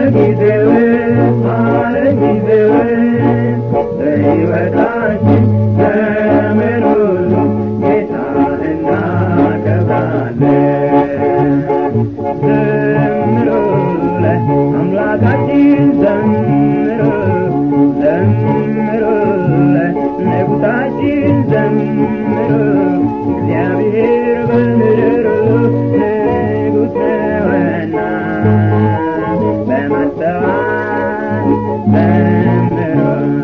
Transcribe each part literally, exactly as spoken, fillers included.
ለጊዜው ማለጊዜው በሕይወታችን ዘመን ሁሉ ጌታን እናከብራለን። ዘምሩ ለአምላካችን ዘምሩ ዘምሩ ለንጉሣችን ዘምሩ እግዚአብሔር በምድሩ ንጉሥ ነውና በማስተዋል ዘምሩ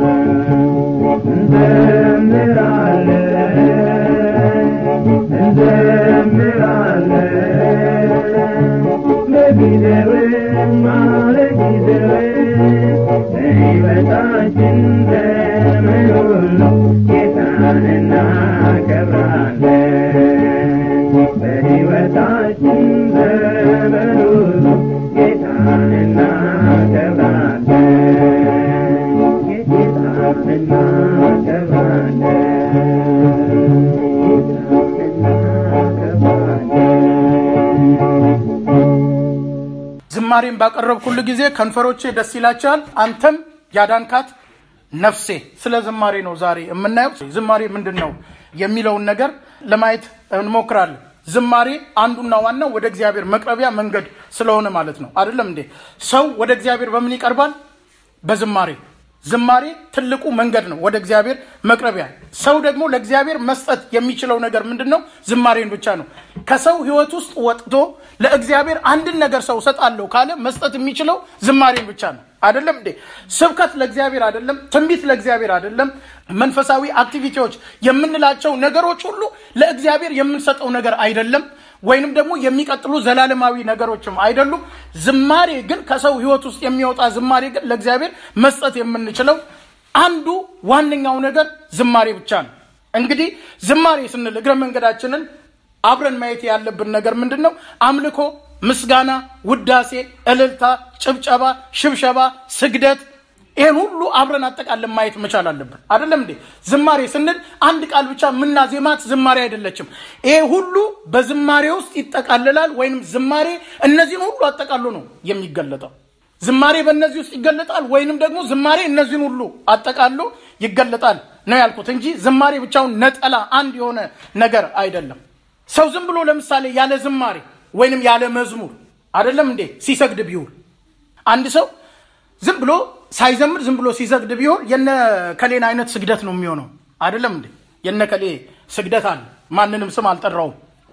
እንዘምራለን እንዘምራለን በጊዜውም አለጊዜው በሕይወታችን ዘመን ሁሉ ጌታን እናከብራለን። በሕይወታችን ዘመን ሁሉ ጌታን እናከብራለን። ጌታን እናከብራለን። ዝማሬን ባቀረብኩል ጊዜ ከንፈሮቼ ደስ ይላቸዋል አንተም ያዳንካት ነፍሴ። ስለ ዝማሬ ነው ዛሬ የምናየው። ዝማሬ ምንድነው የሚለውን ነገር ለማየት እንሞክራለን። ዝማሬ አንዱና ዋናው ወደ እግዚአብሔር መቅረቢያ መንገድ ስለሆነ ማለት ነው አይደለም እንዴ? ሰው ወደ እግዚአብሔር በምን ይቀርባል? በዝማሬ። ዝማሬ ትልቁ መንገድ ነው ወደ እግዚአብሔር መቅረቢያ። ሰው ደግሞ ለእግዚአብሔር መስጠት የሚችለው ነገር ምንድነው? ዝማሬን ብቻ ነው። ከሰው ህይወት ውስጥ ወጥቶ ለእግዚአብሔር አንድ ነገር ሰው ሰጣለው ካለ መስጠት የሚችለው ዝማሬን ብቻ ነው አይደለም እንዴ? ስብከት ለእግዚአብሔር አይደለም፣ ትንቢት ለእግዚአብሔር አይደለም፣ መንፈሳዊ አክቲቪቲዎች የምንላቸው ነገሮች ሁሉ ለእግዚአብሔር የምንሰጠው ነገር አይደለም፣ ወይንም ደግሞ የሚቀጥሉ ዘላለማዊ ነገሮችም አይደሉም። ዝማሬ ግን ከሰው ህይወት ውስጥ የሚወጣ ዝማሬ ግን ለእግዚአብሔር መስጠት የምንችለው አንዱ ዋነኛው ነገር ዝማሬ ብቻ ነው። እንግዲህ ዝማሬ ስንል እግረ መንገዳችንን አብረን ማየት ያለብን ነገር ምንድነው? አምልኮ፣ ምስጋና፣ ውዳሴ፣ እልልታ፣ ጭብጨባ፣ ሽብሸባ፣ ስግደት፣ ይሄን ሁሉ አብረን አጠቃለን ማየት መቻል አለብን አይደለም እንዴ? ዝማሬ ስንል አንድ ቃል ብቻ ምናዜማት ዝማሬ አይደለችም። ይሄ ሁሉ በዝማሬ ውስጥ ይጠቃልላል። ወይንም ዝማሬ እነዚህን ሁሉ አጠቃሎ ነው የሚገለጠው። ዝማሬ በእነዚህ ውስጥ ይገለጣል፣ ወይንም ደግሞ ዝማሬ እነዚህን ሁሉ አጠቃሎ ይገለጣል ነው ያልኩት እንጂ ዝማሬ ብቻውን ነጠላ አንድ የሆነ ነገር አይደለም። ሰው ዝም ብሎ ለምሳሌ ያለ ዝማሬ ወይንም ያለ መዝሙር አይደለም እንዴ ሲሰግድ ቢውል፣ አንድ ሰው ዝም ብሎ ሳይዘምር ዝም ብሎ ሲሰግድ ቢውል የነ ከሌን አይነት ስግደት ነው የሚሆነው አይደለም እንዴ? የነ ከሌ ስግደት አለ። ማንንም ስም አልጠራው።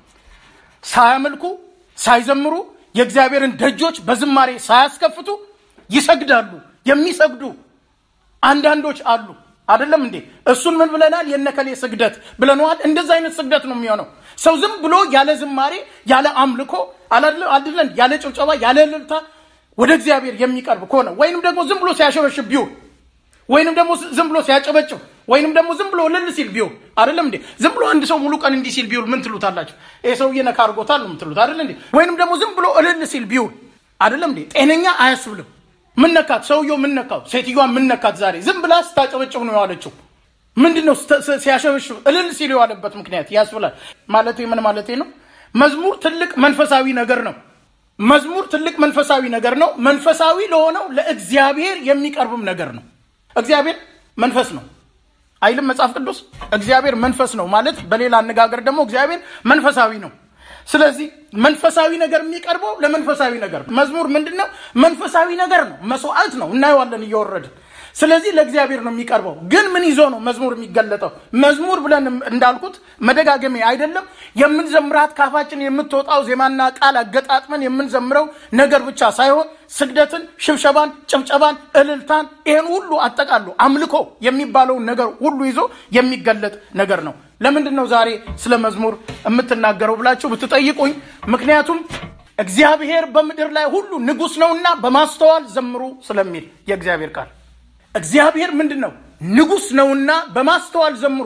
ሳያመልኩ ሳይዘምሩ የእግዚአብሔርን ደጆች በዝማሬ ሳያስከፍቱ ይሰግዳሉ። የሚሰግዱ አንዳንዶች አሉ አይደለም እንዴ? እሱን ምን ብለናል? የነከሌ ስግደት ብለናል። እንደዛ አይነት ስግደት ነው የሚሆነው። ሰው ዝም ብሎ ያለ ዝማሬ ያለ አምልኮ አይደለም ያለ ጭብጨባ ያለ እልልታ ወደ እግዚአብሔር የሚቀርብ ከሆነ ወይንም ደግሞ ዝም ብሎ ሲያሸበሽብ ቢሆን ወይንም ደግሞ ዝም ብሎ ሲያጨበጭብ ወይንም ደግሞ ዝም ብሎ እልል ሲል ቢሆን አይደለም እንዴ? ዝም ብሎ አንድ ሰው ሙሉ ቀን እንዲህ ሲል ቢሆን ምን ትሉታላችሁ? ይሄ ሰውዬ ነካ አድርጎታል ነው የምትሉት አይደለም እንዴ? ወይንም ደግሞ ዝም ብሎ እልል ሲል ቢሆን አይደለም እንዴ? ጤነኛ አያስብልም። ምን ነካት? ሰውየው ምን ነካው? ሴትዮዋ ምን ነካት? ዛሬ ዝም ብላ ስታጨበጭብ ነው ያለችው። ምንድነው ሲያሸበሽብ እልል ሲል የዋለበት ምክንያት ያስብላል። ማለት ምን ማለት ነው? መዝሙር ትልቅ መንፈሳዊ ነገር ነው። መዝሙር ትልቅ መንፈሳዊ ነገር ነው። መንፈሳዊ ለሆነው ለእግዚአብሔር የሚቀርብም ነገር ነው። እግዚአብሔር መንፈስ ነው አይልም መጽሐፍ ቅዱስ? እግዚአብሔር መንፈስ ነው ማለት በሌላ አነጋገር ደግሞ እግዚአብሔር መንፈሳዊ ነው። ስለዚህ መንፈሳዊ ነገር የሚቀርበው ለመንፈሳዊ ነገር። መዝሙር ምንድነው? መንፈሳዊ ነገር ነው፣ መስዋዕት ነው። እናየዋለን እየወረደ። ስለዚህ ለእግዚአብሔር ነው የሚቀርበው። ግን ምን ይዞ ነው መዝሙር የሚገለጠው? መዝሙር ብለን እንዳልኩት መደጋገሜ አይደለም። የምንዘምራት ካፋችን የምትወጣው ዜማና ቃል አገጣጥመን የምንዘምረው ነገር ብቻ ሳይሆን ስግደትን፣ ሽብሸባን፣ ጭብጨባን፣ እልልታን ይሄን ሁሉ አጠቃሎ አምልኮ የሚባለው ነገር ሁሉ ይዞ የሚገለጥ ነገር ነው። ለምንድን ነው ዛሬ ስለ መዝሙር የምትናገረው ብላችሁ ብትጠይቁኝ፣ ምክንያቱም እግዚአብሔር በምድር ላይ ሁሉ ንጉስ ነውና በማስተዋል ዘምሩ ስለሚል የእግዚአብሔር ቃል። እግዚአብሔር ምንድነው? ንጉስ ነውና በማስተዋል ዘምሩ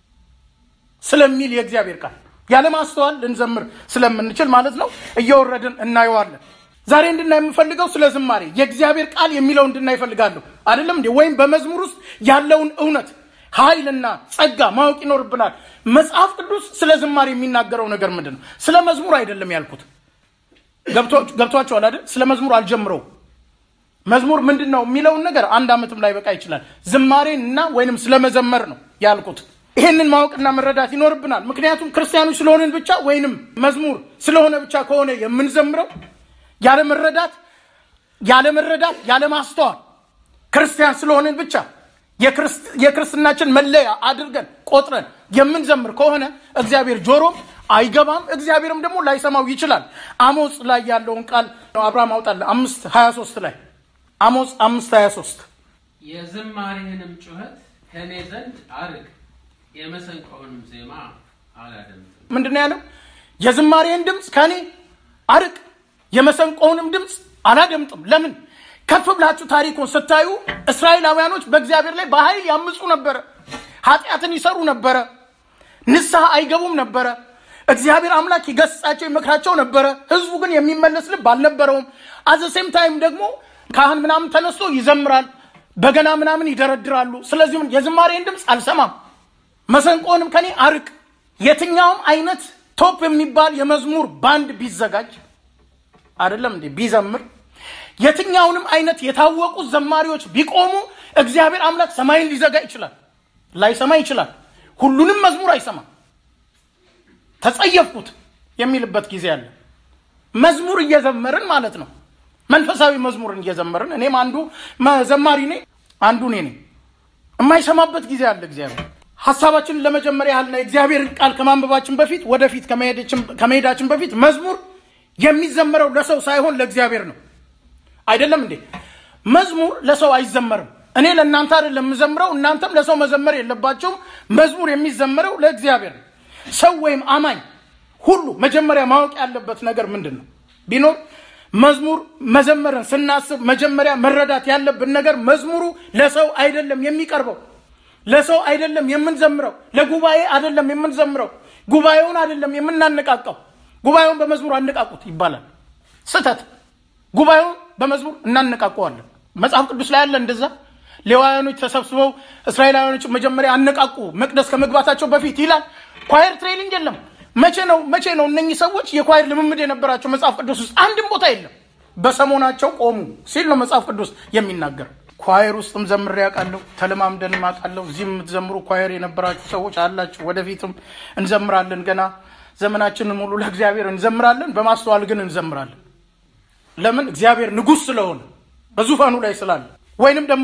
ስለሚል የእግዚአብሔር ቃል። ያለ ማስተዋል ልንዘምር ስለምንችል ማለት ነው እየወረድን እናየዋለን። ዛሬ እንድናይ የምፈልገው ስለ ዝማሬ የእግዚአብሔር ቃል የሚለው እንድናይ ፈልጋለሁ አይደለም እንዴ? ወይም በመዝሙር ውስጥ ያለውን እውነት ኃይልና ጸጋ ማወቅ ይኖርብናል። መጽሐፍ ቅዱስ ስለ ዝማሬ የሚናገረው ነገር ምንድነው? ስለ መዝሙር አይደለም ያልኩት። ገብቷችኋል አይደል? ስለ መዝሙር አልጀምረው መዝሙር ምንድነው የሚለውን ነገር አንድ አመትም ላይ በቃ ይችላል ዝማሬና ወይንም ስለመዘመር ነው ያልኩት ይሄንን ማወቅና መረዳት ይኖርብናል ምክንያቱም ክርስቲያኖች ስለሆነን ብቻ ወይንም መዝሙር ስለሆነ ብቻ ከሆነ የምንዘምረው ያለ መረዳት ያለ መረዳት ያለ ማስተዋል ክርስቲያን ስለሆነን ብቻ የክርስትናችን መለያ አድርገን ቆጥረን የምንዘምር ከሆነ እግዚአብሔር ጆሮ አይገባም እግዚአብሔርም ደግሞ ላይሰማው ይችላል አሞጽ ላይ ያለውን ቃል አብርሃም አውጣለ አምስት ሃያ ሶስት ላይ አሞጽ አምስት ሃያ ሶስት የዝማሬህንም ጩኸት ከኔ ዘንድ አርቅ የመሰንቆውንም ዜማ አላደምጥም ምንድነው ያለው የዝማሬህን ድምጽ ከኔ አርቅ የመሰንቆውንም ድምጽ አላደምጥም ለምን ከፍ ብላችሁ ታሪኩን ስታዩ እስራኤላውያኖች በእግዚአብሔር ላይ በኃይል ያምፁ ነበር ኃጢያትን ይሰሩ ነበር ንስሐ አይገቡም ነበር እግዚአብሔር አምላክ ይገስጻቸው ይመክራቸው ነበር ህዝቡ ግን የሚመለስ ልብ አልነበረውም አዘ ሴም ታይም ደግሞ ካህን ምናምን ተነስቶ ይዘምራል በገና ምናምን ይደረድራሉ ስለዚህ የዝማሬን ድምጽ አልሰማም መሰንቆንም ከኔ አርቅ የትኛውም አይነት ቶፕ የሚባል የመዝሙር ባንድ ቢዘጋጅ አይደለም እንዴ ቢዘምር የትኛውንም አይነት የታወቁ ዘማሪዎች ቢቆሙ እግዚአብሔር አምላክ ሰማይን ሊዘጋ ይችላል ላይሰማ ይችላል ሁሉንም መዝሙር አይሰማም ተጸየፍኩት የሚልበት ጊዜ አለ መዝሙር እየዘመርን ማለት ነው መንፈሳዊ መዝሙርን እየዘመርን እኔም አንዱ ዘማሪ ነኝ አንዱ ነኝ የማይሰማበት ጊዜ አለ እግዚአብሔር ሐሳባችንን ለመጀመሪያ ያህልና እግዚአብሔርን ቃል ከማንበባችን በፊት ወደፊት ከመሄዳችን ከመሄዳችን በፊት መዝሙር የሚዘመረው ለሰው ሳይሆን ለእግዚአብሔር ነው አይደለም እንዴ መዝሙር ለሰው አይዘመርም እኔ ለእናንተ አይደለም መዘምረው እናንተም ለሰው መዘመር የለባችሁም መዝሙር የሚዘመረው ለእግዚአብሔር ሰው ወይም አማኝ ሁሉ መጀመሪያ ማወቅ ያለበት ነገር ምንድነው ቢኖር መዝሙር መዘመርን ስናስብ መጀመሪያ መረዳት ያለብን ነገር መዝሙሩ ለሰው አይደለም የሚቀርበው ለሰው አይደለም የምንዘምረው ለጉባኤ አይደለም የምንዘምረው ጉባኤውን አይደለም የምናነቃቀው ጉባኤውን በመዝሙር አንነቃቁት ይባላል ስተት ጉባኤውን በመዝሙር እናነቃቀዋለን መጽሐፍ ቅዱስ ላይ ያለ እንደዛ ሌዋውያኖች ተሰብስበው እስራኤላውያኖች መጀመሪያ አነቃቁ መቅደስ ከመግባታቸው በፊት ይላል ኳየር ትሬኒንግ የለም መቼ ነው መቼ ነው እነኚህ ሰዎች የኳየር ልምምድ የነበራቸው መጽሐፍ ቅዱስ ውስጥ አንድም ቦታ የለም በሰሞናቸው ቆሙ ሲል ነው መጽሐፍ ቅዱስ የሚናገር ኳየር ውስጥም ዘምሬ ያውቃለሁ ተለማምደን ማቃለሁ እዚህም የምትዘምሩ ኳየር የነበራችሁ ሰዎች አላችሁ ወደፊትም እንዘምራለን ገና ዘመናችንን ሙሉ ለእግዚአብሔር እንዘምራለን በማስተዋል ግን እንዘምራለን ለምን እግዚአብሔር ንጉስ ስለሆነ በዙፋኑ ላይ ስላለ ወይንም ደግሞ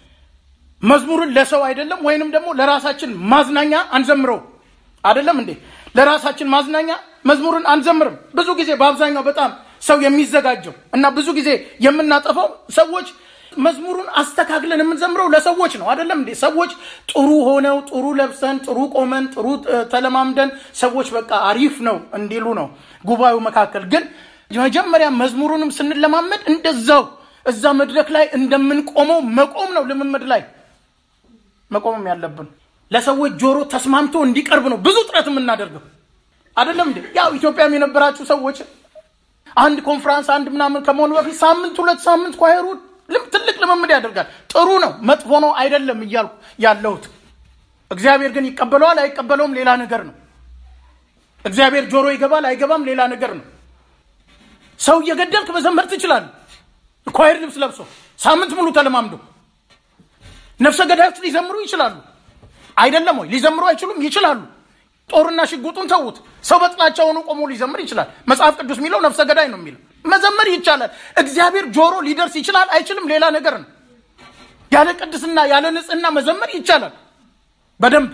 መዝሙርን ለሰው አይደለም ወይንም ደግሞ ለራሳችን ማዝናኛ አንዘምረው አይደለም እንዴ ለራሳችን ማዝናኛ መዝሙርን አንዘምርም ብዙ ጊዜ በአብዛኛው በጣም ሰው የሚዘጋጀው እና ብዙ ጊዜ የምናጠፋው ሰዎች መዝሙሩን አስተካክለን የምንዘምረው ለሰዎች ነው አይደለም እንዴ ሰዎች ጥሩ ሆነው ጥሩ ለብሰን ጥሩ ቆመን ጥሩ ተለማምደን ሰዎች በቃ አሪፍ ነው እንዲሉ ነው ጉባኤው መካከል ግን መጀመሪያ መዝሙሩንም ስንለማመድ እንደዛው እዛ መድረክ ላይ እንደምንቆመው መቆም ነው ልምምድ ላይ መቆምም ያለብን ለሰዎች ጆሮ ተስማምቶ እንዲቀርብ ነው ብዙ ጥረት የምናደርገው አይደለም እንዴ ያው ኢትዮጵያም የነበራችሁ ሰዎች አንድ ኮንፈረንስ አንድ ምናምን ከመሆኑ በፊት ሳምንት ሁለት ሳምንት ኳየሩ ትልቅ ልምምድ ያደርጋል ጥሩ ነው መጥፎ ነው አይደለም ይያልኩ ያለሁት እግዚአብሔር ግን ይቀበለዋል አይቀበለውም ሌላ ነገር ነው እግዚአብሔር ጆሮ ይገባል አይገባም ሌላ ነገር ነው ሰው እየገደልክ መዘመር ትችላለህ ኳየር ልብስ ለብሶ ሳምንት ሙሉ ተለማምዶ ነፍሰ ገዳዮች ሊዘምሩ ይችላሉ አይደለም ወይ ሊዘምሩ አይችሉም ይችላሉ ጦርና ሽጉጡን ተውት ሰው በጥላቻው ሆኖ ቆሞ ሊዘምር ይችላል መጽሐፍ ቅዱስ የሚለው ነፍሰ ገዳይ ነው የሚለው መዘመር ይቻላል እግዚአብሔር ጆሮ ሊደርስ ይችላል አይችልም ሌላ ነገር ነው ያለ ቅድስና ያለ ንጽህና መዘመር ይቻላል በደንብ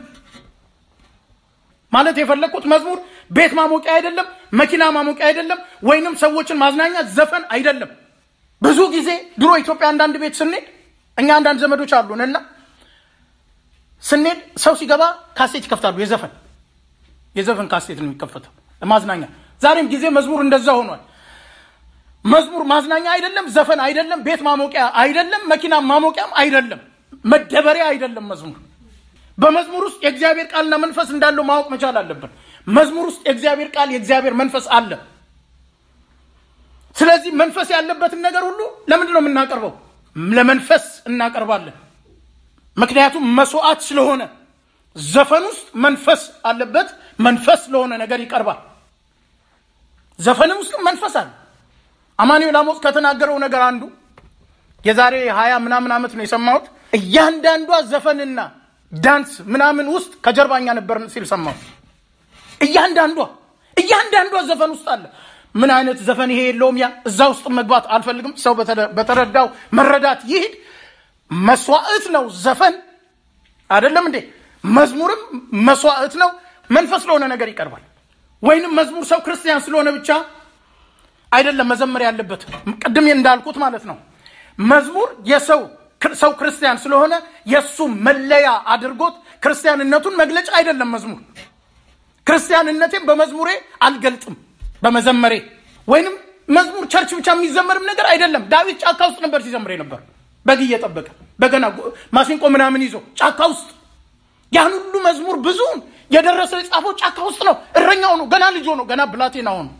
ማለት የፈለኩት መዝሙር ቤት ማሞቂያ አይደለም መኪና ማሞቂያ አይደለም ወይንም ሰዎችን ማዝናኛ ዘፈን አይደለም ብዙ ጊዜ ድሮ ኢትዮጵያ አንዳንድ ቤት ስንሄድ እኛ አንዳንድ ዘመዶች አሉንና ስንሄድ ሰው ሲገባ ካሴት ይከፍታሉ የዘፈን የዘፈን ካሴት ነው የሚከፈተው ማዝናኛ ዛሬም ጊዜ መዝሙር እንደዛ ሆኗል መዝሙር ማዝናኛ አይደለም ዘፈን አይደለም ቤት ማሞቂያ አይደለም መኪና ማሞቂያም አይደለም መደበሪያ አይደለም መዝሙር በመዝሙር ውስጥ የእግዚአብሔር ቃልና መንፈስ እንዳለው ማወቅ መቻል አለብን መዝሙር ውስጥ የእግዚአብሔር ቃል የእግዚአብሔር መንፈስ አለ ስለዚህ መንፈስ ያለበትን ነገር ሁሉ ለምንድን ነው የምናቀርበው ለመንፈስ እናቀርባለን ምክንያቱም መስዋዕት ስለሆነ ዘፈን ውስጥ መንፈስ አለበት መንፈስ ለሆነ ነገር ይቀርባል ዘፈንም ውስጥ መንፈስ አለ አማኑኤል አሞጽ ከተናገረው ነገር አንዱ የዛሬ ሃያ ምናምን አመት ነው የሰማሁት እያንዳንዷ ዘፈንና ዳንስ ምናምን ውስጥ ከጀርባኛ ነበር ሲል ሰማሁ እያንዳንዷ እያንዳንዷ ዘፈን ውስጥ አለ ምን አይነት ዘፈን ይሄ የለውም ያ እዛ ውስጥ መግባት አልፈልግም ሰው በተረዳው መረዳት ይሄድ መስዋዕት ነው ዘፈን አይደለም እንዴ መዝሙርም መስዋዕት ነው መንፈስ ለሆነ ነገር ይቀርባል ወይንም መዝሙር ሰው ክርስቲያን ስለሆነ ብቻ አይደለም መዘመር ያለበት ቀደም እንዳልኩት ማለት ነው መዝሙር የሰው ሰው ክርስቲያን ስለሆነ የሱ መለያ አድርጎት ክርስቲያንነቱን መግለጫ አይደለም መዝሙር ክርስቲያንነቴን በመዝሙሬ አልገልጥም በመዘመሬ ወይንም መዝሙር ቸርች ብቻ የሚዘመርም ነገር አይደለም ዳዊት ጫካ ውስጥ ነበር ሲዘምር ነበር በግ እየጠበቀ በገና ማሲንቆ ምናምን ይዞ ጫካ ውስጥ ያን ሁሉ መዝሙር ብዙውን የደረሰ ጻፈው ጫካ ውስጥ ነው እረኛው ነው ገና ልጅ ነው ገና ብላቴናው ነው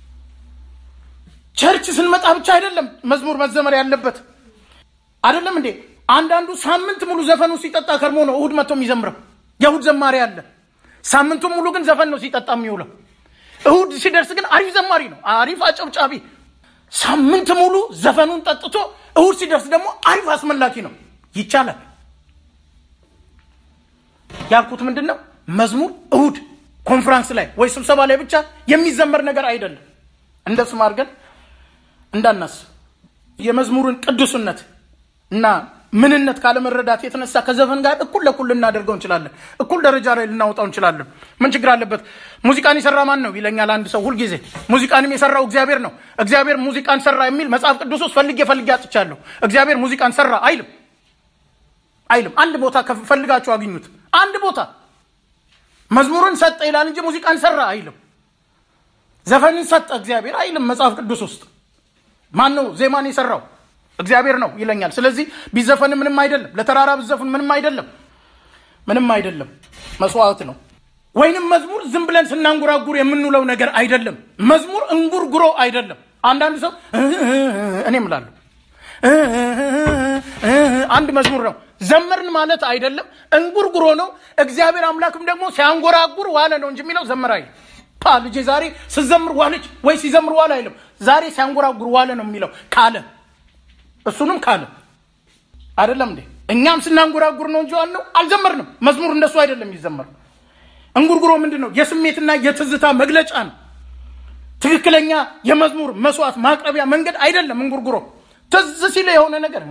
ቸርች ስንመጣ ብቻ አይደለም መዝሙር መዘመር ያለበት አይደለም እንዴ አንዳንዱ ሳምንት ሙሉ ዘፈኑ ሲጠጣ ከርሞ ነው እሁድ መጥቶ የሚዘምረው የእሁድ ዘማሪ አለ ሳምንቱ ሙሉ ግን ዘፈን ነው ሲጠጣ የሚውለው እሁድ ሲደርስ ግን አሪፍ ዘማሪ ነው አሪፍ አጨብጫቢ ሳምንት ሙሉ ዘፈኑን ጠጥቶ እሁድ ሲደርስ ደግሞ አሪፍ አስመላኪ ነው ይቻላል ያልኩት ምንድነው መዝሙር እሁድ ኮንፈረንስ ላይ ወይ ስብሰባ ላይ ብቻ የሚዘመር ነገር አይደለም እንደሱ ማርገን እንዳናስ የመዝሙርን ቅዱስነት እና ምንነት ካለ መረዳት የተነሳ ከዘፈን ጋር እኩል ለኩል እናደርገው እንችላለን እኩል ደረጃ ላይ ልናወጣው እንችላለን ምን ችግር አለበት ሙዚቃን ይሰራ ማን ነው ይለኛል አንድ ሰው ሁሉ ጊዜ ሙዚቃንም የሰራው እግዚአብሔር ነው እግዚአብሔር ሙዚቃን ሰራ የሚል መጽሐፍ ቅዱስ ውስጥ ፈልጌ ፈልጌ አጥቻለሁ እግዚአብሔር ሙዚቃን ሰራ አይልም አይልም አንድ ቦታ ከፈልጋችሁ አግኙት አንድ ቦታ መዝሙርን ሰጠ ይላል እንጂ ሙዚቃን ሰራ አይልም ዘፈንን ሰጠ እግዚአብሔር አይልም መጽሐፍ ቅዱስ ውስጥ ማን ነው ዜማን የሰራው እግዚአብሔር ነው ይለኛል ስለዚህ ቢዘፈን ምንም አይደለም ለተራራ ቢዘፈን ምንም አይደለም ምንም አይደለም መስዋዕት ነው ወይንም መዝሙር ዝም ብለን ስናንጎራጉር የምንውለው ነገር አይደለም መዝሙር እንጉርጉሮ አይደለም አንዳንድ ሰው እኔም እላለሁ አንድ መዝሙር ነው ዘመርን ማለት አይደለም እንጉርጉሮ ነው እግዚአብሔር አምላክም ደግሞ ሲያንጎራጉር ዋለ ነው እንጂ የሚለው ዘመራይ ፓ ልጅ ዛሬ ሲዘምር ዋለች ወይ ሲዘምር ዋለ አይልም ዛሬ ሲያንጎራጉር ዋለ ነው የሚለው ካለ እሱንም ካለ አይደለም እንዴ እኛም ስናንጎራጉር ነው እንጂ ዋለው አልዘመርንም መዝሙር እንደሱ አይደለም ይዘመር እንጉርጉሮ ምንድነው የስሜትና የትዝታ መግለጫ ነው ትክክለኛ የመዝሙር መስዋዕት ማቅረቢያ መንገድ አይደለም እንጉርጉሮ ትዝ ሲለ የሆነ ነገር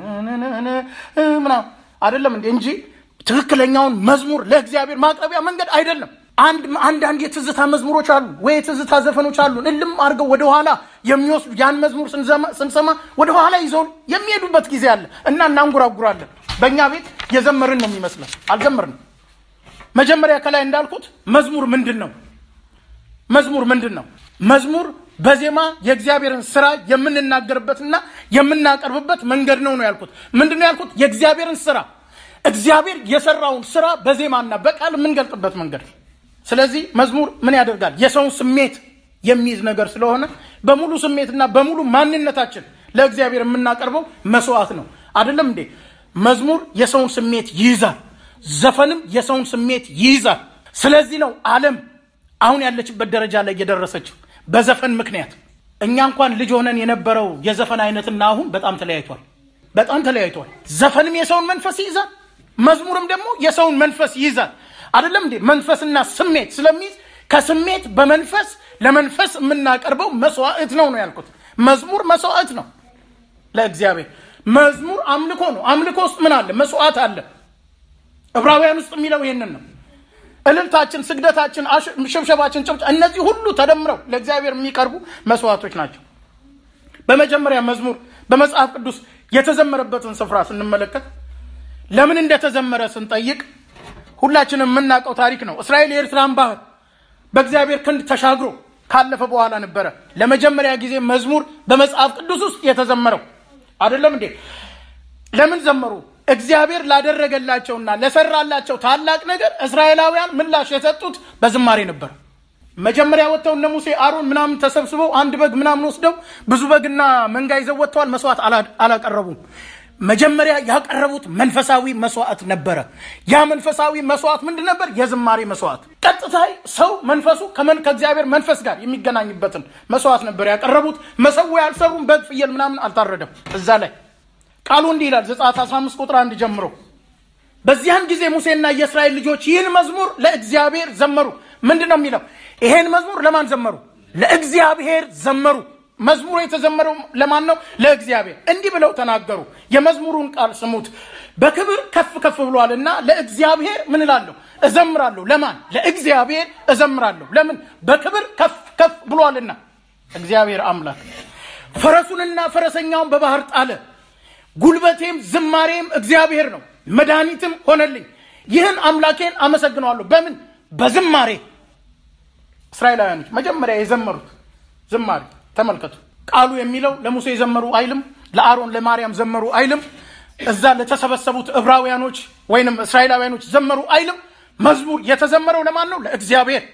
ምና አይደለም እንዴ እንጂ ትክክለኛውን መዝሙር ለእግዚአብሔር ማቅረቢያ መንገድ አይደለም አንድ አንድ አንድ የትዝታ መዝሙሮች አሉ ወይ የትዝታ ዘፈኖች አሉ እልም አርገው ወደ ኋላ የሚወስዱ ያን መዝሙር ስንሰማ ወደ ኋላ ይዘው የሚሄዱበት ጊዜ አለ እና እናንጎራጉራለን በእኛ ቤት የዘመርን ነው የሚመስለው አልዘመርንም መጀመሪያ ከላይ እንዳልኩት መዝሙር ምንድነው መዝሙር ምንድነው መዝሙር በዜማ የእግዚአብሔርን ስራ የምንናገርበትና የምናቀርብበት መንገድ ነው ነው ያልኩት ምንድነው ያልኩት የእግዚአብሔርን ስራ እግዚአብሔር የሰራውን ስራ በዜማና በቃል የምንገልጥበት መንገድ ስለዚህ መዝሙር ምን ያደርጋል የሰውን ስሜት የሚይዝ ነገር ስለሆነ በሙሉ ስሜትና በሙሉ ማንነታችን ለእግዚአብሔር የምናቀርበው መስዋዕት ነው አይደለም እንዴ መዝሙር የሰውን ስሜት ይይዛል ዘፈንም የሰውን ስሜት ይይዛል ስለዚህ ነው ዓለም አሁን ያለችበት ደረጃ ላይ እየደረሰችው በዘፈን ምክንያት እኛ እንኳን ልጅ ሆነን የነበረው የዘፈን አይነትና አሁን በጣም ተለያይቷል በጣም ተለያይቷል ዘፈንም የሰውን መንፈስ ይይዛል መዝሙርም ደግሞ የሰውን መንፈስ ይይዛል አይደለም እንዴ መንፈስና ስሜት ስለሚይዝ ከስሜት በመንፈስ ለመንፈስ የምናቀርበው መስዋዕት ነው ነው ያልኩት መዝሙር መስዋዕት ነው ለእግዚአብሔር መዝሙር አምልኮ ነው አምልኮ ውስጥ ምን አለ መስዋዕት አለ ዕብራውያን ውስጥ የሚለው ይሄንን ነው እልልታችን ስግደታችን ሽብሸባችን ጭብጨባ እነዚህ ሁሉ ተደምረው ለእግዚአብሔር የሚቀርቡ መስዋዕቶች ናቸው በመጀመሪያ መዝሙር በመጽሐፍ ቅዱስ የተዘመረበትን ስፍራ ስንመለከት ለምን እንደተዘመረ ስንጠይቅ ሁላችንም የምናውቀው ታሪክ ነው እስራኤል የኤርትራን ባህር በእግዚአብሔር ክንድ ተሻግሮ ካለፈ በኋላ ነበር ለመጀመሪያ ጊዜ መዝሙር በመጽሐፍ ቅዱስ ውስጥ የተዘመረው አይደለም እንዴ ለምን ዘመሩ እግዚአብሔር ላደረገላቸውና ለሰራላቸው ታላቅ ነገር እስራኤላውያን ምላሽ የሰጡት በዝማሬ ነበር መጀመሪያ ወጣው እነ ሙሴ አሮን ምናምን ተሰብስበው አንድ በግ ምናምን ወስደው ብዙ በግና መንጋ ይዘው ወጣው መስዋዕት አላቀረቡም መጀመሪያ ያቀረቡት መንፈሳዊ መስዋዕት ነበር ያ መንፈሳዊ መስዋዕት ምንድን ነበር የዝማሬ መስዋዕት ቀጥታ ሰው መንፈሱ ከመን ከእግዚአብሔር መንፈስ ጋር የሚገናኝበትን መስዋዕት ነበር ያቀረቡት መሰዊያ ያልሰሩም በግ ፍየል ምናምን አልታረደም እዛ ላይ ቃሉ እንዲህ ይላል ዘጸአት አስራ አምስት ቁጥር አንድ ጀምሮ በዚያን ጊዜ ሙሴና የእስራኤል ልጆች ይህን መዝሙር ለእግዚአብሔር ዘመሩ። ምንድነው የሚለው? ይሄን መዝሙር ለማን ዘመሩ? ለእግዚአብሔር ዘመሩ። መዝሙሩ የተዘመረው ለማን ነው? ለእግዚአብሔር። እንዲህ ብለው ተናገሩ። የመዝሙሩን ቃል ስሙት። በክብር ከፍ ከፍ ብሏልና ለእግዚአብሔር ምን እላለሁ? እዘምራለሁ። ለማን? ለእግዚአብሔር እዘምራለሁ። ለምን? በክብር ከፍ ከፍ ብሏልና እግዚአብሔር አምላክ። ፈረሱንና ፈረሰኛውን በባህር ጣለ። ጉልበቴም ዝማሬም እግዚአብሔር ነው፣ መድኃኒትም ሆነልኝ። ይህን አምላኬን አመሰግነዋለሁ። በምን? በዝማሬ። እስራኤላውያኖች መጀመሪያ የዘመሩት ዝማሬ ተመልከቱ። ቃሉ የሚለው ለሙሴ ዘመሩ አይልም፣ ለአሮን ለማርያም ዘመሩ አይልም፣ እዛ ለተሰበሰቡት ዕብራውያኖች ወይንም እስራኤላውያኖች ዘመሩ አይልም። መዝሙር የተዘመረው ለማን ነው? ለእግዚአብሔር።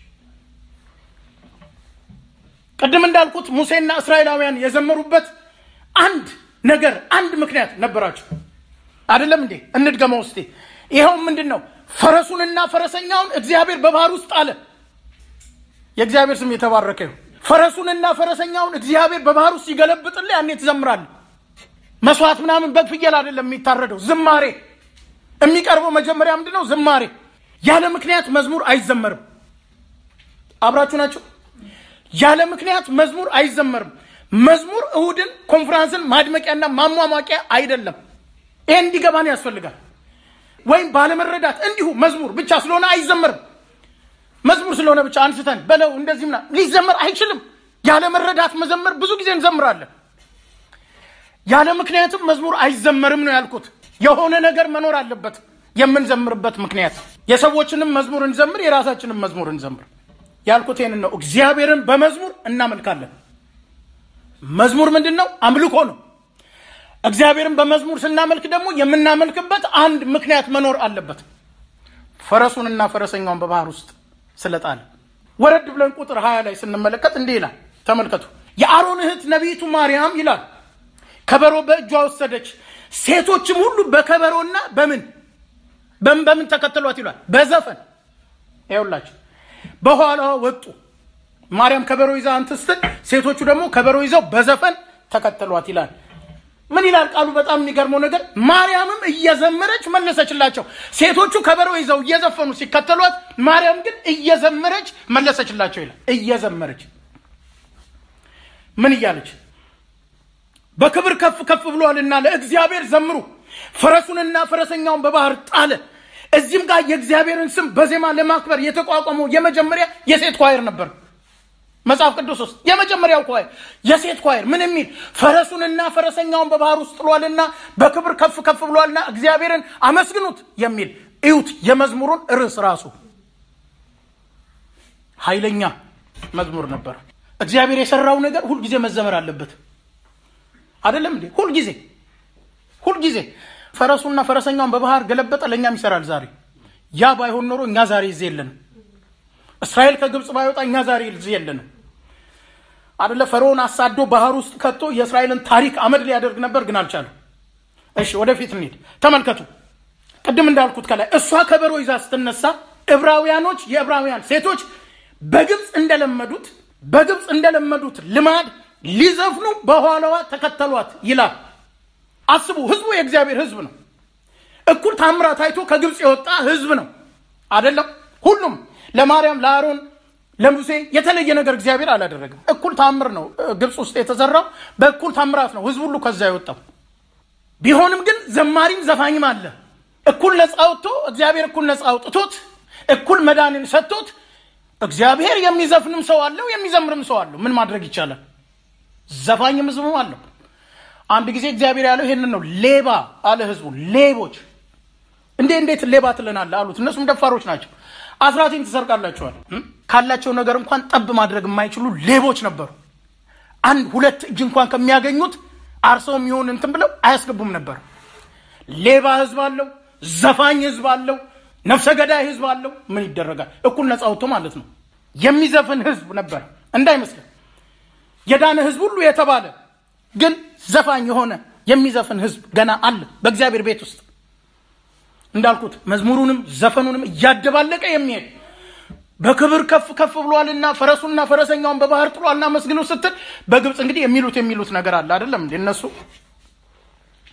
ቀደም እንዳልኩት ሙሴና እስራኤላውያን የዘመሩበት አንድ ነገር አንድ ምክንያት ነበራቸው አይደለም እንዴ? እንድገመው እስቲ። ይሄው ምንድነው? ፈረሱንና ፈረሰኛውን እግዚአብሔር በባህር ውስጥ ጣለ። የእግዚአብሔር ስም የተባረከ ይሁን። ፈረሱንና ፈረሰኛውን እግዚአብሔር በባህር ውስጥ ሲገለብጥልህ ያኔ ትዘምራለህ። መስዋዕት ምናምን በፍየል አይደለም የሚታረደው፣ ዝማሬ የሚቀርበው መጀመሪያ ምንድነው? ዝማሬ። ያለ ምክንያት መዝሙር አይዘመርም። አብራችሁ ናችሁ? ያለ ምክንያት መዝሙር አይዘመርም። መዝሙር እሁድን ኮንፈረንስን ማድመቂያና ማሟሟቂያ አይደለም። ይሄ እንዲገባን ያስፈልጋል። ወይም ባለመረዳት እንዲሁ መዝሙር ብቻ ስለሆነ አይዘመርም። መዝሙር ስለሆነ ብቻ አንስተን በለው እንደዚህና ሊዘመር አይችልም። ያለ መረዳት መዘመር ብዙ ጊዜ እንዘምራለን። ያለ ምክንያትም መዝሙር አይዘመርም ነው ያልኩት። የሆነ ነገር መኖር አለበት የምንዘምርበት ምክንያት። የሰዎችንም መዝሙር እንዘምር፣ የራሳችንን መዝሙር እንዘምር ያልኩት ይሄንን ነው። እግዚአብሔርን በመዝሙር እናመልካለን። መዝሙር ምንድነው? አምልኮ ነው። እግዚአብሔርን በመዝሙር ስናመልክ ደግሞ የምናመልክበት አንድ ምክንያት መኖር አለበት። ፈረሱንና ፈረሰኛውን በባህር ውስጥ ስለጣለ። ወረድ ብለን ቁጥር ሃያ ላይ ስንመለከት እንዲህ ይላል፣ ተመልከቱ። የአሮን እህት ነቢይቱ ማርያም ይላል ከበሮ በእጇ ወሰደች፣ ሴቶችም ሁሉ በከበሮና በምን በምን በምን ተከተሏት ይላል? በዘፈን። ይኸውላችሁ በኋላዋ ወጡ። ማርያም ከበሮ ይዛ አንተስተን፣ ሴቶቹ ደግሞ ከበሮ ይዘው በዘፈን ተከተሏት ይላል። ምን ይላል ቃሉ? በጣም የሚገርመው ነገር ማርያምም እየዘመረች መለሰችላቸው። ሴቶቹ ከበሮ ይዘው እየዘፈኑ ሲከተሏት፣ ማርያም ግን እየዘመረች መለሰችላቸው ይላል። እየዘመረች ምን እያለች? በክብር ከፍ ከፍ ብሏልና ለእግዚአብሔር ዘምሩ። ፈረሱንና ፈረሰኛውን በባህር ጣለ። እዚህም ጋር የእግዚአብሔርን ስም በዜማ ለማክበር የተቋቋመው የመጀመሪያ የሴት ኳየር ነበር። መጽሐፍ ቅዱስ ውስጥ የመጀመሪያው ኳየር የሴት ኳየር ምን የሚል? ፈረሱንና ፈረሰኛውን በባህር ውስጥ ጥሏልና በክብር ከፍ ከፍ ብሏልና እግዚአብሔርን አመስግኑት የሚል። እዩት የመዝሙሩን ርዕስ ራሱ ኃይለኛ መዝሙር ነበር። እግዚአብሔር የሰራው ነገር ሁሉ ጊዜ መዘመር አለበት አይደለም እንዴ? ሁሉ ጊዜ ሁሉ ጊዜ ፈረሱና ፈረሰኛውን በባህር ገለበጠ፣ ለኛም ይሰራል ዛሬ። ያ ባይሆን ኖሮ እኛ ዛሬ እዚህ የለንም። እስራኤል ከግብጽ ባይወጣ እኛ ዛሬ እዚህ የለንም አይደለ? ፈርዖን አሳዶ ባህር ውስጥ ከቶ የእስራኤልን ታሪክ አመድ ሊያደርግ ነበር፣ ግን አልቻለም። እሺ ወደፊት እንሂድ። ተመልከቱ። ቅድም እንዳልኩት ከላይ እሷ ከበሮ ይዛ ስትነሳ ዕብራውያኖች የዕብራውያን ሴቶች በግብጽ እንደለመዱት በግብጽ እንደለመዱት ልማድ ሊዘፍኑ በኋላዋ ተከተሏት ይላል። አስቡ፣ ህዝቡ የእግዚአብሔር ህዝብ ነው። እኩል ታምራት አይቶ ከግብጽ የወጣ ህዝብ ነው አይደለም? ሁሉም ለማርያም ለአሮን ለሙሴ የተለየ ነገር እግዚአብሔር አላደረገም። እኩል ታምር ነው ግብጽ ውስጥ የተዘራው፣ በእኩል ታምራት ነው ህዝብ ሁሉ ከዛ የወጣው። ቢሆንም ግን ዘማሪም ዘፋኝም አለ። እኩል ነፃ ወጥቶ እግዚአብሔር እኩል ነፃ አውጥቶት እኩል መዳንን ሰጥቶት እግዚአብሔር የሚዘፍንም ሰው አለው፣ የሚዘምርም ሰው አለው። ምን ማድረግ ይቻላል? ዘፋኝም ህዝብም አለው። አንድ ጊዜ እግዚአብሔር ያለው ይሄንን ነው። ሌባ አለ ህዝቡ። ሌቦች እንዴ እንዴት ሌባ ትለናለህ አሉት። እነሱም ደፋሮች ናቸው። አስራትን ተሰርቃላችኋል ካላቸው ነገር እንኳን ጠብ ማድረግ የማይችሉ ሌቦች ነበሩ። አንድ ሁለት እጅ እንኳን ከሚያገኙት አርሰው የሚሆን እንትን ብለው አያስገቡም ነበር። ሌባ ህዝብ አለው፣ ዘፋኝ ህዝብ አለው፣ ነፍሰ ገዳይ ህዝብ አለው። ምን ይደረጋል? እኩል ነፃ ወጥቶ ማለት ነው። የሚዘፍን ህዝብ ነበር እንዳይመስል። የዳነ ህዝብ ሁሉ የተባለ ግን ዘፋኝ የሆነ የሚዘፍን ህዝብ ገና አለ በእግዚአብሔር ቤት ውስጥ። እንዳልኩት መዝሙሩንም ዘፈኑንም እያደባለቀ የሚሄድ በክብር ከፍ ከፍ ብሏልና ፈረሱና ፈረሰኛውን በባህር ጥሏልና መስግኑ ስትል በግብጽ እንግዲህ የሚሉት የሚሉት ነገር አለ አይደለም እንዴ? እነሱ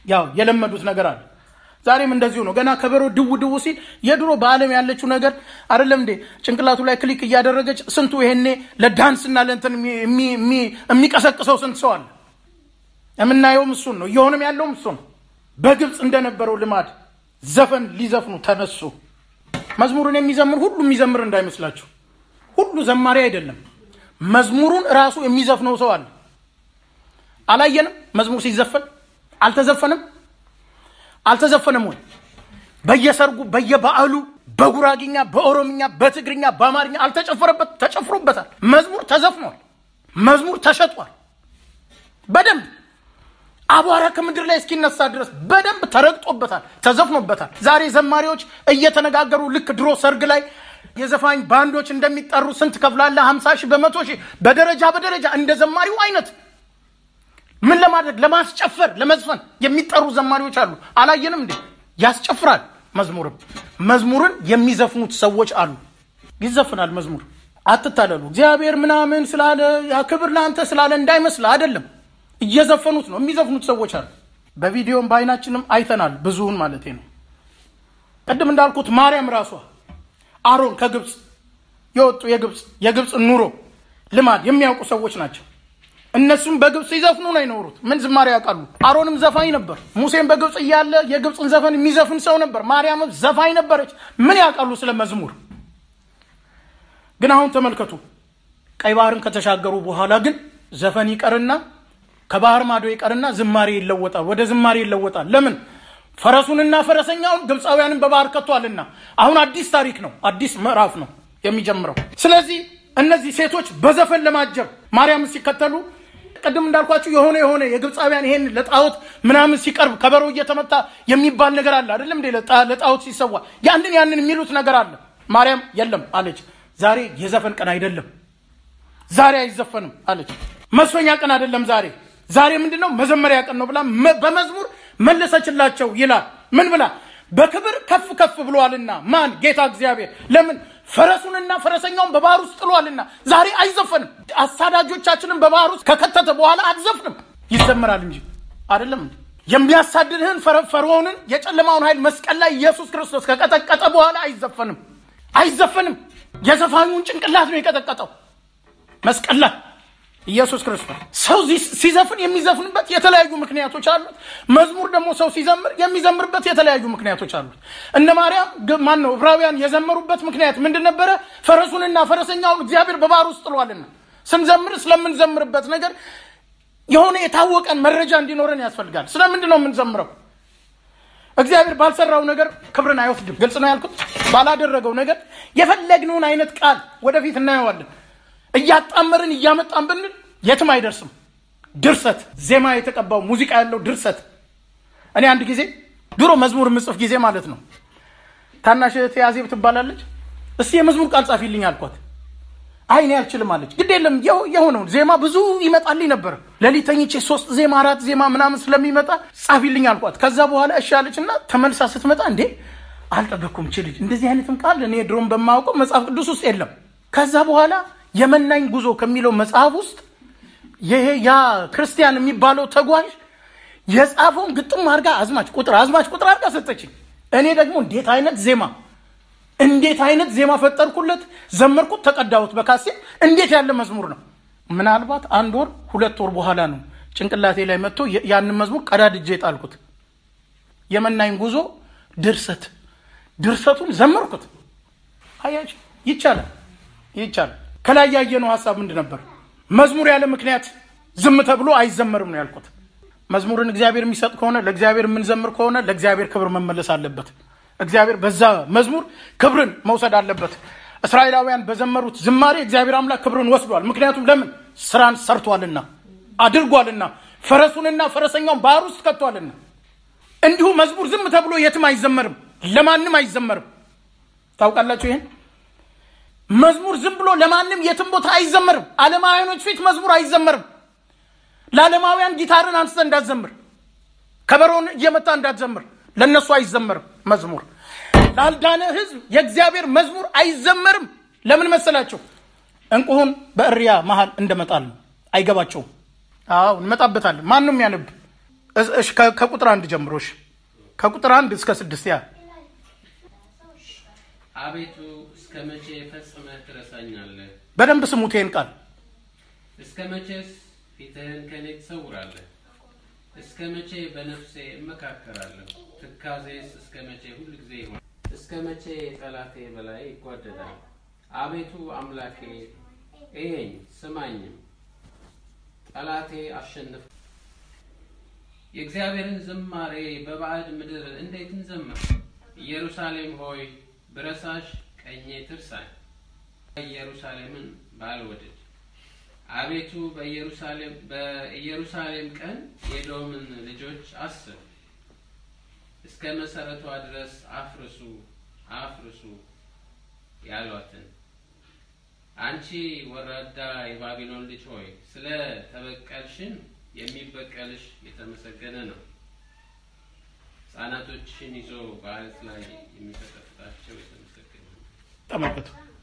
ያው የለመዱት ነገር አለ። ዛሬም እንደዚሁ ነው። ገና ከበሮ ድው ድው ሲል የድሮ በዓለም ያለችው ነገር አይደለም እንዴ? ጭንቅላቱ ላይ ክሊክ እያደረገች ስንቱ ይሄኔ ለዳንስና ለእንትን የሚቀሰቅሰው ስንት ሰው አለ። የምናየውም እሱን ነው፣ እየሆነም ያለውም እሱ ነው። በግብፅ እንደነበረው ልማድ ዘፈን ሊዘፍኑ ተነሱ። መዝሙርን የሚዘምር ሁሉ የሚዘምር እንዳይመስላችሁ፣ ሁሉ ዘማሪ አይደለም። መዝሙሩን ራሱ የሚዘፍነው ሰው አለ። አላየንም? መዝሙር ሲዘፈን አልተዘፈንም? አልተዘፈነም ወይ? በየሰርጉ በየበዓሉ በጉራጊኛ በኦሮምኛ በትግርኛ በአማርኛ አልተጨፈረበት? ተጨፍሮበታል። መዝሙር ተዘፍኗል። መዝሙር ተሸጧል። በደንብ አቧራ ከምድር ላይ እስኪነሳ ድረስ በደንብ ተረግጦበታል፣ ተዘፍኖበታል። ዛሬ ዘማሪዎች እየተነጋገሩ ልክ ድሮ ሰርግ ላይ የዘፋኝ ባንዶች እንደሚጠሩ ስንት ከፍላለ ሃምሳ ሺህ በመቶ ሺህ በደረጃ በደረጃ እንደ ዘማሪው አይነት ምን ለማድረግ ለማስጨፈር ለመዝፈን የሚጠሩ ዘማሪዎች አሉ። አላየንም እንዴ? ያስጨፍራል። መዝሙር መዝሙርን የሚዘፍኑት ሰዎች አሉ። ይዘፍናል መዝሙር። አትታለሉ። እግዚአብሔር ምናምን ስላለ ያ ክብር ላንተ ስላለ እንዳይመስል አይደለም። እየዘፈኑት ነው የሚዘፍኑት ሰዎች አሉ። በቪዲዮም ባይናችንም አይተናል ብዙውን ማለት ነው። ቀደም እንዳልኩት ማርያም ራሷ አሮን ከግብጽ የወጡ የግብጽ የግብጽ ኑሮ ልማድ የሚያውቁ ሰዎች ናቸው። እነሱም በግብጽ ይዘፍኑ ነው የኖሩት። ምን ዝማሬ ያውቃሉ? አሮንም ዘፋኝ ነበር። ሙሴም በግብጽ እያለ የግብጽን ዘፈን የሚዘፍን ሰው ነበር። ማርያምም ዘፋኝ ነበረች። ምን ያውቃሉ ስለ መዝሙር? ግን አሁን ተመልከቱ። ቀይ ባህርን ከተሻገሩ በኋላ ግን ዘፈን ይቀርና ከባህር ማዶ ይቀርና ዝማሬ ይለወጣል፣ ወደ ዝማሬ ይለወጣል። ለምን? ፈረሱንና ፈረሰኛውን ግብጻውያንን በባህር ከተዋልና አሁን አዲስ ታሪክ ነው፣ አዲስ ምዕራፍ ነው የሚጀምረው። ስለዚህ እነዚህ ሴቶች በዘፈን ለማጀብ ማርያምን ሲከተሉ ቀደም እንዳልኳችሁ የሆነ የሆነ የግብጻውያን ይሄን ለጣዖት ምናምን ሲቀርብ ከበሮ እየተመታ የሚባል ነገር አለ አይደለም እንዴ? ለጣዖት ሲሰዋ ያንን ያንን የሚሉት ነገር አለ። ማርያም የለም አለች። ዛሬ የዘፈን ቀን አይደለም፣ ዛሬ አይዘፈንም አለች። መስፈኛ ቀን አይደለም ዛሬ ዛሬ ምንድነው? መዘመሪያ ቀን ነው ብላ በመዝሙር መለሰችላቸው ይላል። ምን ብላ? በክብር ከፍ ከፍ ብሏልና ማን? ጌታ እግዚአብሔር። ለምን? ፈረሱንና ፈረሰኛውን በባህር ውስጥ ጥሏልና ዛሬ አይዘፈንም። አሳዳጆቻችንን በባህር ውስጥ ከከተተ በኋላ አትዘፍንም፣ ይዘመራል እንጂ አይደለም። የሚያሳድድህን ፈርዖንን የጨለማውን ኃይል መስቀል ላይ ኢየሱስ ክርስቶስ ከቀጠቀጠ በኋላ አይዘፈንም፣ አይዘፈንም። የዘፋኙን ጭንቅላት ነው የቀጠቀጠው መስቀል ላይ ኢየሱስ ክርስቶስ። ሰው ሲዘፍን የሚዘፍንበት የተለያዩ ምክንያቶች አሉት። መዝሙር ደግሞ ሰው ሲዘምር የሚዘምርበት የተለያዩ ምክንያቶች አሉት። እነ ማርያም ማን ነው ዕብራውያን የዘመሩበት ምክንያት ምንድን ነበረ? ፈረሱንና ፈረሰኛውን እግዚአብሔር በባህር ውስጥ ጥሏልና። ስንዘምር ስለምንዘምርበት ነገር የሆነ የታወቀን መረጃ እንዲኖረን ያስፈልጋል። ስለምንድን ነው የምንዘምረው? እግዚአብሔር ባልሰራው ነገር ክብርን አይወስድም። ግልጽ ነው ያልኩት። ባላደረገው ነገር የፈለግነውን አይነት ቃል ወደፊት እናየዋለን። እያጣመርን እያመጣን ብንል የትም አይደርስም። ድርሰት ዜማ የተቀባው ሙዚቃ ያለው ድርሰት። እኔ አንድ ጊዜ ድሮ መዝሙር ምጽፍ ጊዜ ማለት ነው ታናሽ እህቴ አዜብ ትባላለች። እስቲ የመዝሙር ቃል ጻፊልኝ አልኳት። አይ እኔ አልችልም አለች። ግድ የለም የሆነው ዜማ ብዙ ይመጣልኝ ነበር። ሌሊት ተኝቼ ሶስት ዜማ አራት ዜማ ምናምን ስለሚመጣ ጻፊልኝ አልኳት። ከዛ በኋላ እሺ አለችና ተመልሳ ስትመጣ እንዴ አልጠበኩም እቺ ልጅ እንደዚህ አይነትም ቃል እኔ ድሮም በማውቀው መጽሐፍ ቅዱስ ውስጥ የለም። ከዛ በኋላ የመናኝ ጉዞ ከሚለው መጽሐፍ ውስጥ ይሄ ያ ክርስቲያን የሚባለው ተጓዥ የጻፈውን ግጥም አርጋ አዝማች ቁጥር አዝማች ቁጥር አርጋ ሰጠችኝ። እኔ ደግሞ እንዴት አይነት ዜማ እንዴት አይነት ዜማ ፈጠርኩለት፣ ዘመርኩት፣ ተቀዳሁት በካሴት። እንዴት ያለ መዝሙር ነው! ምናልባት አንድ ወር ሁለት ወር በኋላ ነው ጭንቅላቴ ላይ መጥቶ ያንን መዝሙር ቀዳድጄ ጣልኩት። የመናኝ ጉዞ ድርሰት ድርሰቱን ዘመርኩት። አያች ይቻላል ይቻላል። ከላይ ያየነው ሐሳብ ምንድን ነበር? መዝሙር ያለ ምክንያት ዝም ተብሎ አይዘመርም ነው ያልኩት። መዝሙርን እግዚአብሔር የሚሰጥ ከሆነ ለእግዚአብሔር የምንዘምር ከሆነ ለእግዚአብሔር ክብር መመለስ አለበት። እግዚአብሔር በዛ መዝሙር ክብርን መውሰድ አለበት። እስራኤላውያን በዘመሩት ዝማሬ እግዚአብሔር አምላክ ክብርን ወስዷል። ምክንያቱም ለምን? ስራን ሰርቷልና አድርጓልና ፈረሱንና ፈረሰኛውን ባህር ውስጥ ከቷልና። እንዲሁ መዝሙር ዝም ተብሎ የትም አይዘመርም፣ ለማንም አይዘመርም። ታውቃላችሁ ይሄን? መዝሙር ዝም ብሎ ለማንም የትም ቦታ አይዘመርም። ዓለማውያኖች ፊት መዝሙር አይዘመርም። ለዓለማውያን ጊታርን አንስተ እንዳትዘምር፣ ከበሮን እየመታ እንዳትዘምር፣ ለነሱ አይዘመርም መዝሙር። ላልዳነ ህዝብ የእግዚአብሔር መዝሙር አይዘመርም። ለምን መሰላችሁ? እንቁሁን በእሪያ መሃል እንደመጣል አይገባቸውም። አዎ እንመጣበታለን። ማንንም ያነብ እሺ ከቁጥር አንድ ጀምሮሽ ከቁጥር አንድ እስከ ስድስት ያ አቤቱ እስከ መቼ ፈጽመህ ትረሳኛለህ? በደንብ ስሙት ይሄን ቃል። እስከ መቼስ ፊትህን ከኔ ትሰውራለህ? እስከ መቼ በነፍሴ እመካከራለሁ? ትካዜስ እስከ መቼ ሁሉ ጊዜ ይሆናል? እስከ መቼ ጠላቴ በላይ ይጓደዳል? አቤቱ አምላኬ እየኝ ስማኝም፣ ጠላቴ አሸንፍ። የእግዚአብሔርን ዝማሬ በባዕድ ምድር እንዴት እንዘምር? ኢየሩሳሌም ሆይ ብረሳሽ ቀኜ ትርሳኝ፣ ኢየሩሳሌምን ባልወድድ። አቤቱ በኢየሩሳሌም በኢየሩሳሌም ቀን የኤዶምን ልጆች አስብ። እስከ መሰረቷ ድረስ አፍርሱ አፍርሱ ያሏትን። አንቺ ወራዳ የባቢሎን ልጅ ሆይ ስለ ተበቀልሽን የሚበቀልሽ የተመሰገነ ነው። ሕፃናቶችሽን ይዞ በዓለት ላይ የሚፈጠፍጣቸው የተመሰገነ ነው። ተመልከቱ።